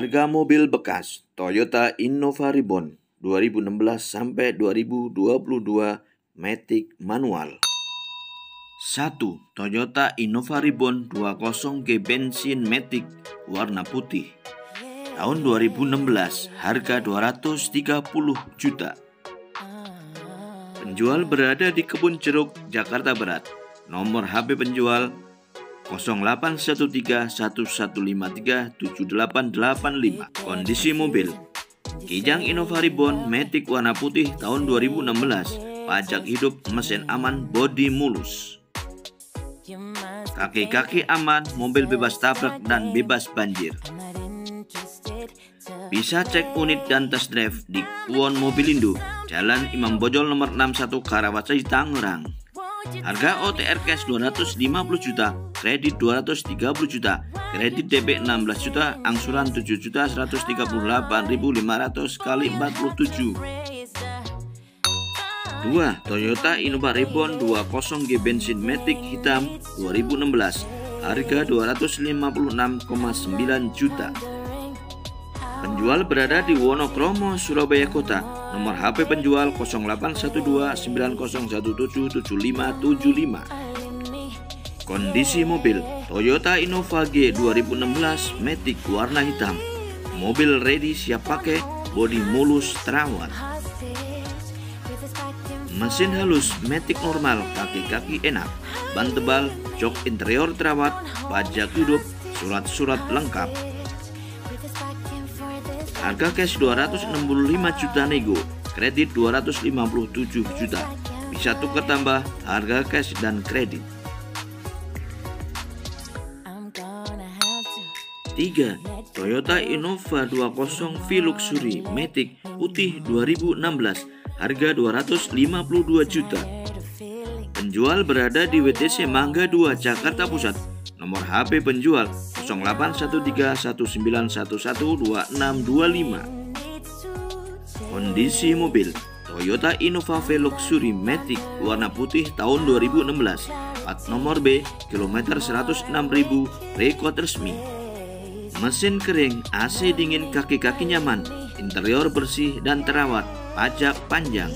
Harga mobil bekas Toyota Innova Reborn 2016 sampai 2022 Matic manual. 1. Toyota Innova Reborn 20G bensin Matic warna putih. Tahun 2016, harga 230 juta. Penjual berada di Kebun Jeruk, Jakarta Barat. Nomor HP penjual 0813-1153-7885. Kondisi mobil Kijang Innova Reborn Matic warna putih tahun 2016. Pajak hidup, mesin aman, bodi mulus. Kaki-kaki aman, mobil bebas tabrak dan bebas banjir. Bisa cek unit dan test drive di Kuon Mobilindo, Jalan Imam Bonjol nomor 61 Karawaci, Tangerang. Harga OTR cash 250 juta, kredit 230 juta, kredit DP 16 juta, angsuran 7.138.500 kali 47. 2. Toyota Innova Reborn 20G bensin Matic hitam 2016, harga 256,9 juta. Penjual berada di Wonokromo, Surabaya Kota. Nomor HP penjual 0812-9017-7575. Kondisi mobil Toyota Innova G 2016 Matic warna hitam. Mobil ready siap pakai, bodi mulus terawat. Mesin halus Matic normal, kaki-kaki enak, ban tebal, jok interior terawat, pajak hidup, surat-surat lengkap. Harga cash 265 juta nego, kredit 257 juta. Bisa tukar tambah harga cash dan kredit. 3. Toyota Innova 20 V Luxury Matic putih 2016, harga 252 juta. Penjual berada di WTC Mangga 2, Jakarta Pusat. Nomor HP penjual 0813-1911-2625. Kondisi mobil Toyota Innova V Luxury Matic warna putih tahun 2016. Plat nomor B, kilometer 106.000, rekod resmi. Mesin kering, AC dingin, kaki-kaki nyaman, interior bersih dan terawat, pajak panjang.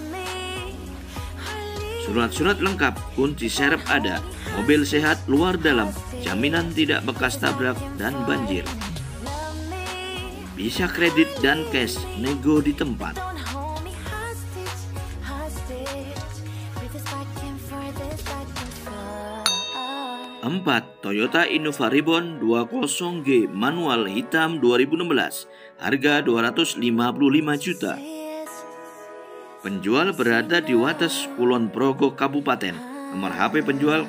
Surat-surat lengkap, kunci serep ada, mobil sehat luar dalam, jaminan tidak bekas tabrak dan banjir. Bisa kredit dan cash, nego di tempat. 4. Toyota Innova Reborn 20G manual hitam 2016, harga 255 juta. Penjual berada di Wates, Kulon Progo, Kabupaten. Nomor HP penjual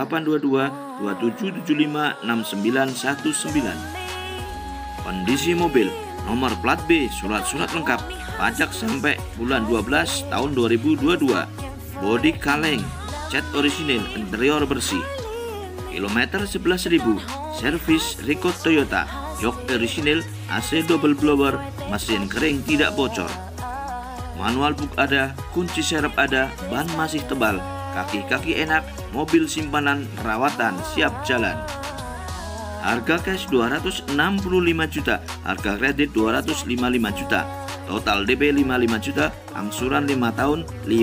0822-2775-6919. Kondisi mobil nomor plat B, surat-surat lengkap, pajak sampai bulan 12 tahun 2022. Bodi kaleng, cat orisinil, interior bersih. Kilometer 11.000, servis rekod Toyota, jok orisinil, AC double blower, mesin kering tidak bocor. Manual book ada, kunci serep ada, ban masih tebal, kaki-kaki enak, mobil simpanan, rawatan, siap jalan. Harga cash 265 juta, harga kredit 255 juta. Total DP 55 juta, angsuran 5 tahun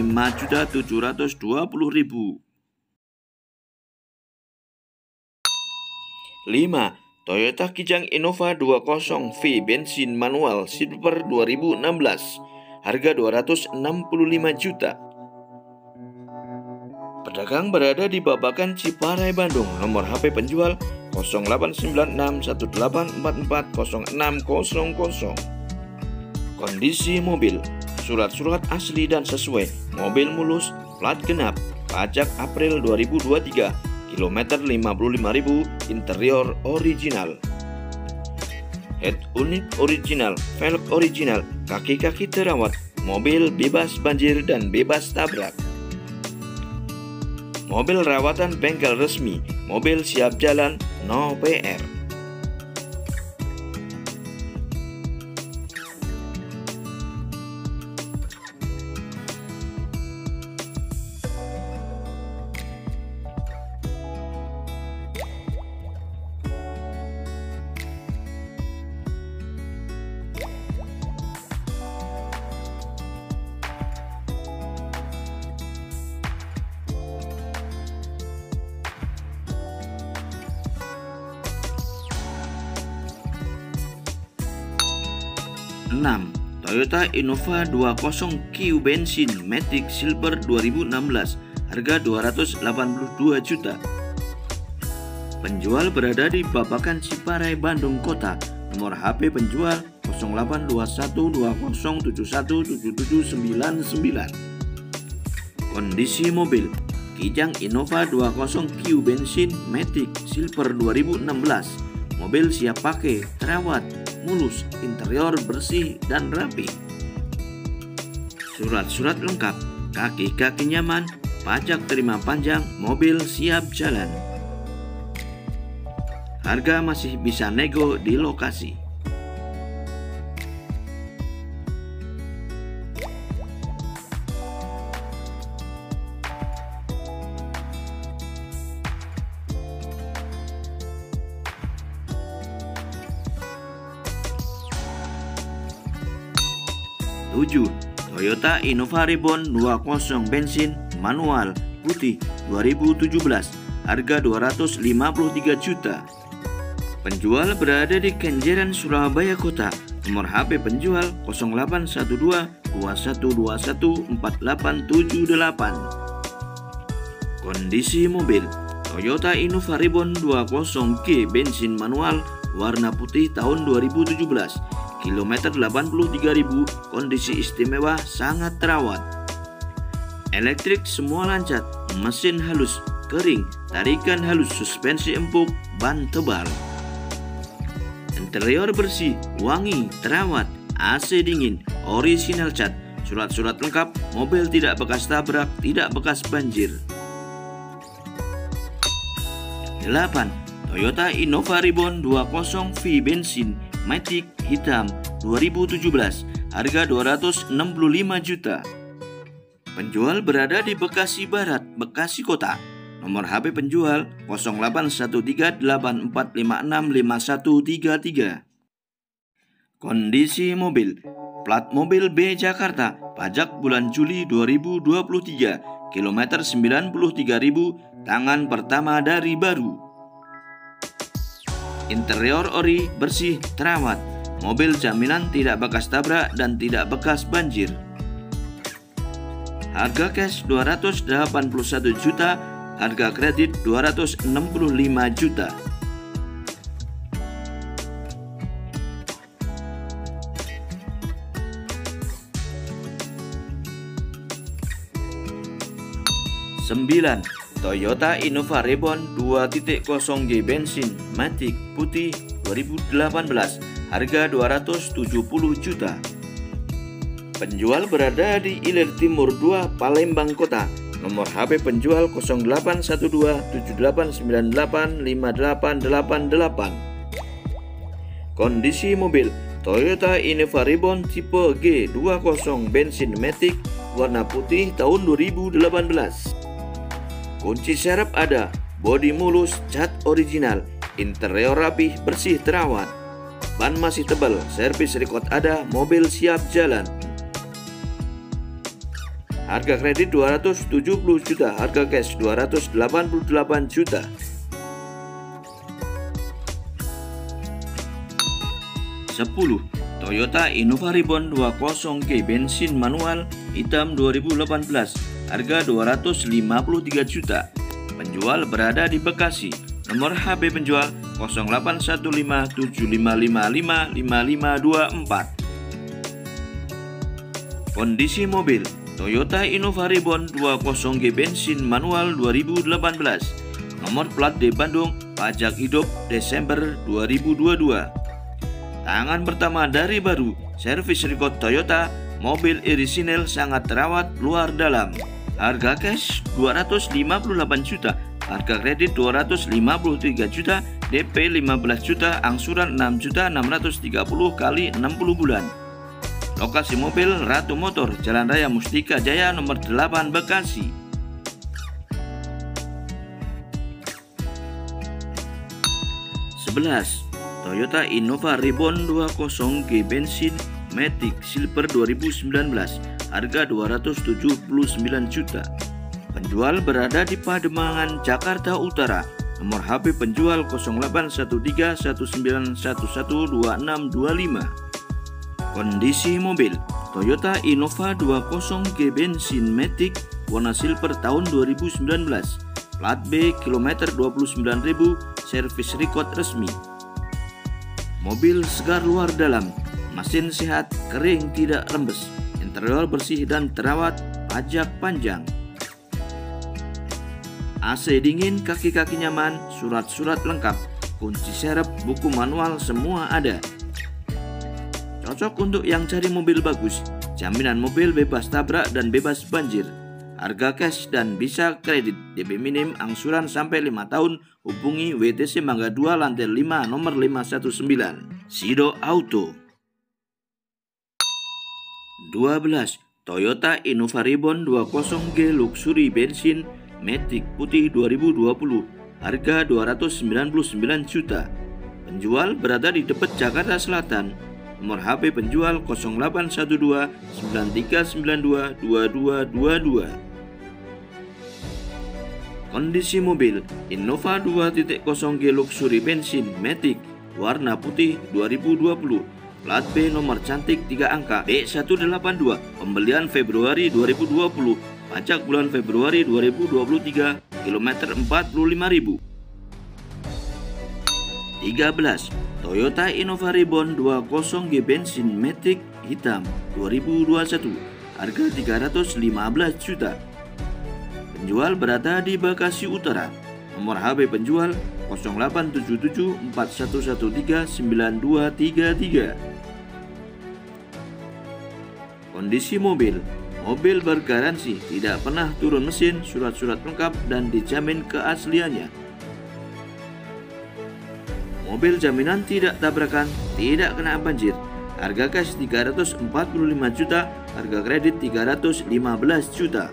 5.720.000. 5. Toyota Kijang Innova 20 V bensin manual silver 2016, harga 265 juta. Pedagang berada di Babakan, Ciparai, Bandung. Nomor HP penjual 089618440600. Kondisi mobil surat-surat asli dan sesuai, mobil mulus, plat genap, pajak April 2023, kilometer 55.000, interior original. Head unit original, velg original, kaki-kaki terawat, mobil bebas banjir dan bebas tabrak. Mobil rawatan bengkel resmi, mobil siap jalan, no PR. Toyota Innova 20 Q bensin Matic Silver 2016, harga 282 juta. Penjual berada di Babakan Ciparai, Bandung Kota. Nomor HP penjual 082120717799. Kondisi mobil: Kijang Innova 20 Q bensin Matic Silver 2016. Mobil siap pakai, terawat, mulus, interior bersih dan rapi. Surat-surat lengkap, kaki-kaki nyaman, pajak terima panjang, mobil siap jalan. Harga masih bisa nego di lokasi. Toyota Innova Reborn 20 bensin manual putih 2017, harga 253 juta. Penjual berada di Kenjeran, Surabaya Kota. Nomor HP penjual 0812214878. Kondisi mobil: Toyota Innova Reborn 20G bensin manual warna putih tahun 2017. Kilometer 83.000, kondisi istimewa, sangat terawat. Elektrik semua lancar, mesin halus, kering, tarikan halus, suspensi empuk, ban tebal. Interior bersih, wangi, terawat, AC dingin, original cat. Surat-surat lengkap, mobil tidak bekas tabrak, tidak bekas banjir. 8. Toyota Innova Reborn 20 V bensin Matic hitam 2017, harga 265 juta. Penjual berada di Bekasi Barat, Bekasi Kota. Nomor HP penjual 081384565133. Kondisi mobil: plat mobil B Jakarta, pajak bulan Juli 2023, kilometer 93.000, tangan pertama dari baru. Interior ori, bersih, terawat. Mobil jaminan tidak bekas tabrak dan tidak bekas banjir. Harga cash 281 juta, harga kredit 265 juta. Toyota Innova Reborn 2.0G bensin Matic putih 2018, harga 270 juta. Penjual berada di Ilir Timur 2, Palembang Kota. Nomor HP penjual 0812785888. Kondisi mobil: Toyota Innova Reborn tipe G20 bensin Matic warna putih tahun 2018. Kunci serep ada, bodi mulus, cat original, interior rapih, bersih, terawat. Ban masih tebal, servis record ada, mobil siap jalan. Harga kredit 270 juta, harga cash 288 juta. 10. Toyota Innova Reborn 20G bensin manual hitam 2018, harga 253 juta. Penjual berada di Bekasi. Nomor HP penjual 0815555524. Kondisi mobil: Toyota Innova Reborn 20G bensin manual 2018. Nomor plat D Bandung, pajak hidup Desember 2022. Tangan pertama dari baru, servis record Toyota, mobil orisinil, sangat terawat luar dalam. Harga cash 258 juta, harga kredit 253 juta, DP 15 juta, angsuran 6.630 kali 60 bulan. Lokasi mobil Ratu Motor, Jalan Raya Mustika Jaya nomor 8 Bekasi. 11. Toyota Innova Reborn 20G bensin Matic Silver 2019, harga 279 juta. Penjual berada di Pademangan, Jakarta Utara. Nomor HP penjual 081319112625. Kondisi mobil: Toyota Innova 20G bensin Matic warna silver tahun 2019, plat B, kilometer 29.000, servis record resmi. Mobil segar luar dalam, mesin sehat, kering tidak rembes, interior bersih dan terawat, pajak panjang. AC dingin, kaki-kaki nyaman, surat-surat lengkap, kunci serep, buku manual semua ada. Cocok untuk yang cari mobil bagus, jaminan mobil bebas tabrak dan bebas banjir. Harga cash dan bisa kredit, DP minim, angsuran sampai 5 tahun. Hubungi WTC Mangga 2 lantai 5 nomor 519, Sido Auto. 12. Toyota Innova Reborn 20G Luxury bensin Matic putih 2020, harga 299 juta. Penjual berada di Tebet, Jakarta Selatan. Nomor HP penjual 0812 9392 2222. Kondisi mobil: Innova 2.0G Luxury bensin Matic warna putih 2020, plat B nomor cantik 3 angka B182, pembelian Februari 2020, pajak bulan Februari 2023, kilometer 45.000. 13. Toyota Innova Reborn 20G bensin Matic hitam 2021, harga 315 juta. Penjual berada di Bekasi Utara. Nomor HP penjual 0877 4113 9233. Kondisi mobil: mobil bergaransi, tidak pernah turun mesin, surat-surat lengkap dan dijamin keasliannya. Mobil jaminan tidak tabrakan, tidak kena banjir. Harga cash 345 juta, harga kredit 315 juta.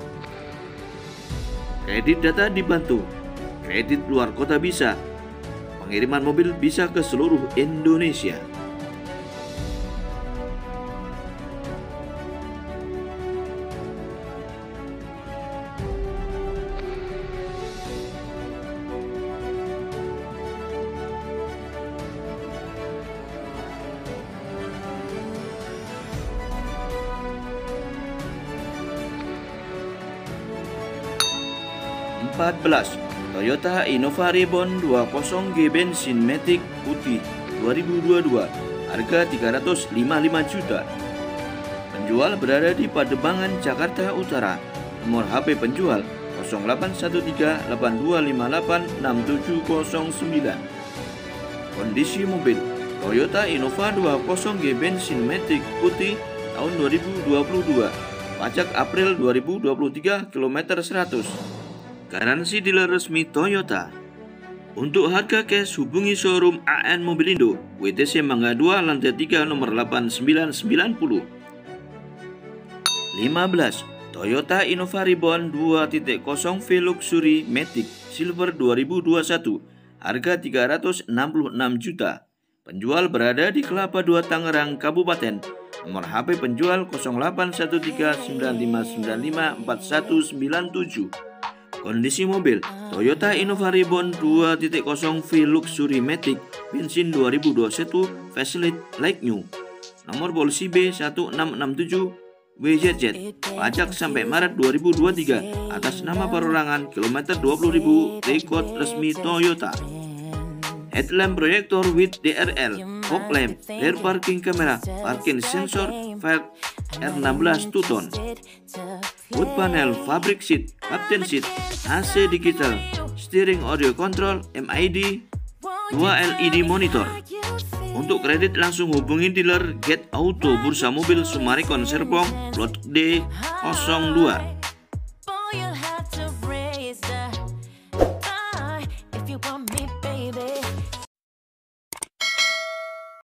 Kredit data dibantu, kredit luar kota bisa, pengiriman mobil bisa ke seluruh Indonesia. Toyota Innova Reborn 20G bensin Matic putih 2022, harga 355 juta. Penjual berada di Pademangan, Jakarta Utara. Nomor HP penjual 0813 8258 6709. Kondisi mobil: Toyota Innova 20G bensin Matic putih tahun 2022, pajak April 2023, kilometer 100. Garansi dealer resmi Toyota. Untuk harga cash hubungi showroom AN Mobilindo, WTC Mangga 2 lantai 3 nomor 8990. 15. Toyota Innova Reborn 2.0V Luxury Matic Silver 2021, harga 366 juta. Penjual berada di Kelapa II, Tangerang, Kabupaten. Nomor HP penjual 0813 9595 4197. Kondisi mobil: Toyota Innova Reborn 2.0V Luxury Matic bensin 2021, facelift like new. Nomor polisi B1667 WZZ, pajak sampai Maret 2023, atas nama perorangan, kilometer 20.000, rekod resmi Toyota. Headlamp proyektor with DRL, fog lamp, rear parking camera, parking sensor, velg R16 2-ton. Wood panel, fabric seat, captain seat, AC digital, steering audio control, MID, 2 LED monitor. Untuk kredit langsung hubungi dealer Get Auto Bursa Mobil Sumarekon Serpong, Lot D02.